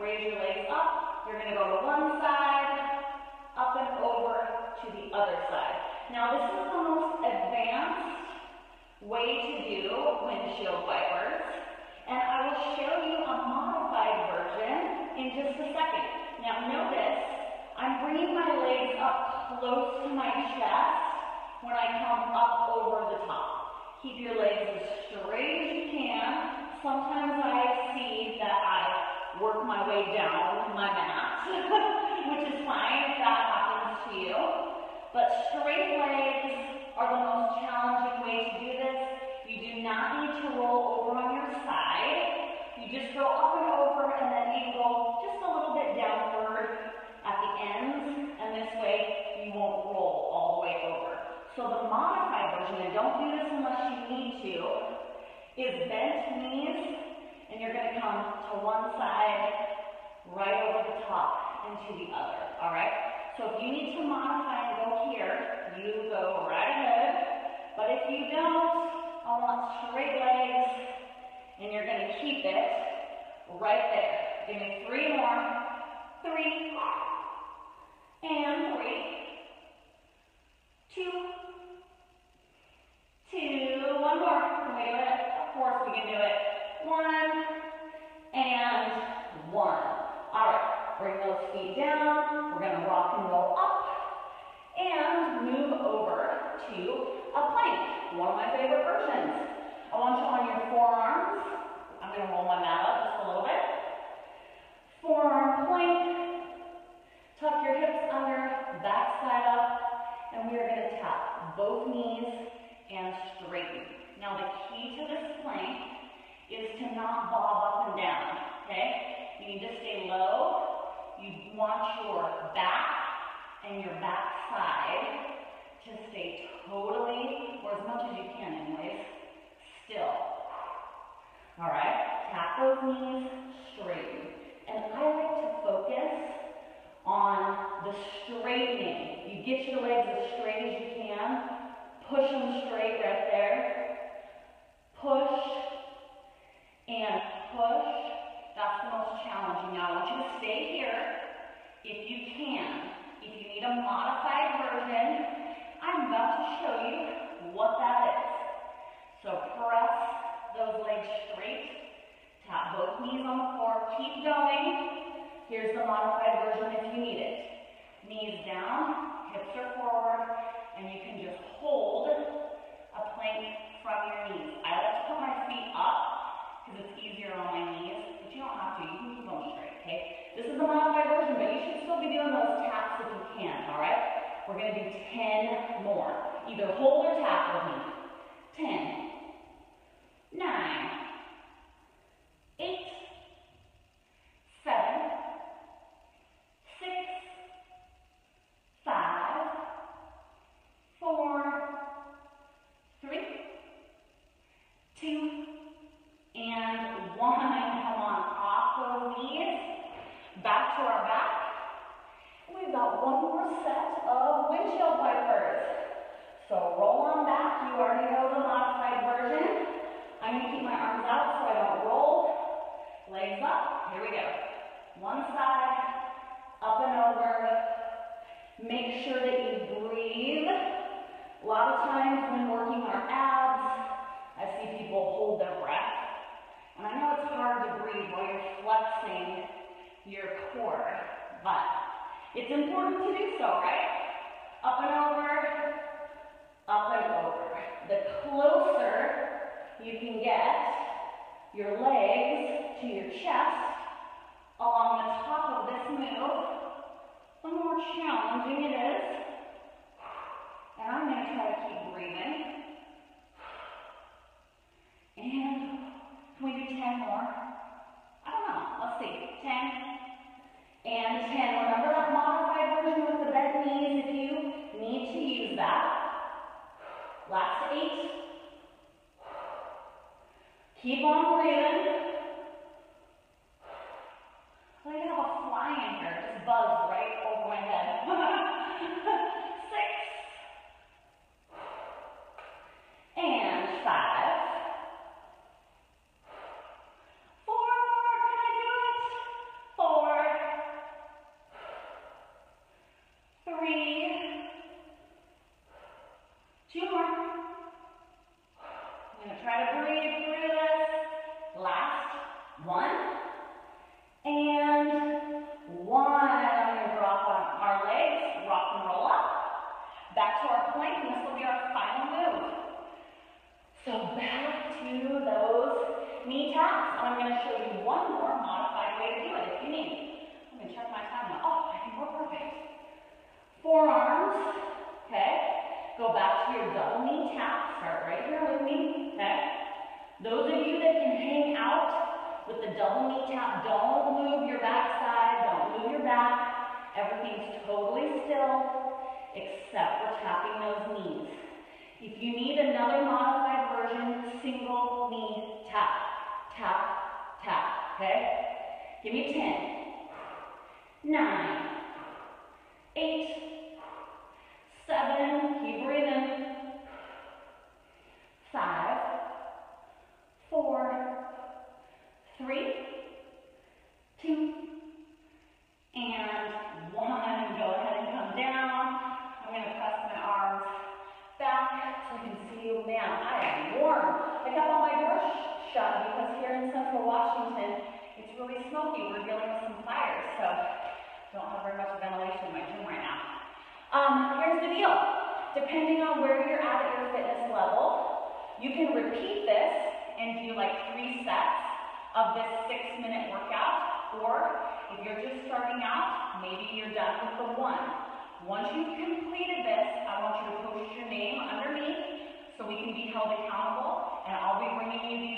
Raise your legs up. You're going to go to one side, up and over to the other side. Now this is the most advanced way to do windshield wipers, and I will show you a modified version in just a second. Now notice, I'm bringing my legs up close to my chest when I come up over the top. Keep your legs as straight as you can. Sometimes I see that I work my way down my mat, which is fine if that happens to you. But straight legs are the most challenging way to do this. You do not need to roll over on your side. You just go up and over, and then angle just a little bit downward at the ends, and this way you won't roll all the way over. So the modified version, and don't do this unless you need to, is bent knees, and you're going to come to one side, right over the top, and to the other, all right? So if you need to modify and go here, you go right ahead. But if you don't, I want straight legs, and you're going to keep it right there. Give me 3 more. 3, and 3, 2, 2, 1 more. Can we do it? Of course we can do it. 1, and 1. All right, bring those feet down. We're going to rock and roll up, and move over to a plank, one of my favorite versions. I want you on your forearms. I'm going to roll my mat up just a little bit. Forearm plank. Tuck your hips under, back side up, and we are going to tap both knees and straighten. Now the key to this plank is to not bob up and down, okay? You need to stay low. You want your back and your back side to stay totally, or as much as you can anyways, still. All right, tap those knees, straighten. And I like to focus on the straightening. You get your legs as straight as you can. Push them straight right there. Push and push. That's the most challenging. Now I want you to stay here if you can. If you need a modified version, I'm about to show you what that is. So press those legs straight. Tap both knees on the floor. Keep going. Here's the modified version if you need it. Knees down, hips are forward, and you can just hold a plank from your knees. I like to put my feet up because it's easier on my knees, but you don't have to. You can keep going straight, okay? This is the modified version, but you should still be doing those taps if you can, all right? We're going to do 10 more. Either hold or tap with me. 10, 9, 8, 7, 6, 5, 4, 3, 2, and 1. Come on, off those knees, back to our back. We've got one more set of windshield wipers. So roll on back. You already know the modified version. I'm going to keep my arms out so I don't roll. Legs up. Here we go. One side, up and over. Make sure that you breathe. A lot of times when working our abs, I see people hold their breath. And I know it's hard to breathe while you're flexing your core, but it's important to do so, right? Up and over, up and over. The closer you can get your legs to your chest along the top of this move, the more challenging it is. And I'm going to try to keep breathing. And can we do 10 more? I don't know. Let's see. 10 and 10. Remember that modified version with the bent knees if you need to use that. Last 8. Keep on breathing. I have a fly in here. It just buzzed right over my head. 6. And 5. 4 more. Can I do it? 4. plank, and this will be our final move. So back to those knee taps, and I'm going to show you one more modified way to do it if you need. I'm going to check my time now. Oh, I think we're perfect. Forearms, okay? Go back to your double knee tap. Start right here with me, okay? Those of you that can hang out with the double knee tap, don't move your backside, don't move your back. Everything's totally still except for tapping those knees. If you need another modified version, single knee tap. Tap, tap, okay? Give me 10, 9, 8, 7, keep breathing, 5, 4, 3, 2, and 1. Go ahead and come down. I'm going to press my arms back so I can see you. Man, I am warm. I got all my doors shut because here in Central Washington, it's really smoky. We're dealing with some fires, so I don't have very much ventilation in my gym right now. Here's the deal. Depending on where you're at your fitness level, you can repeat this and do like 3 sets of this 6-minute workout, or if you're just starting out, maybe you're done with the 1. Once you've completed this, I want you to post your name underneath so we can be held accountable, and I'll be bringing you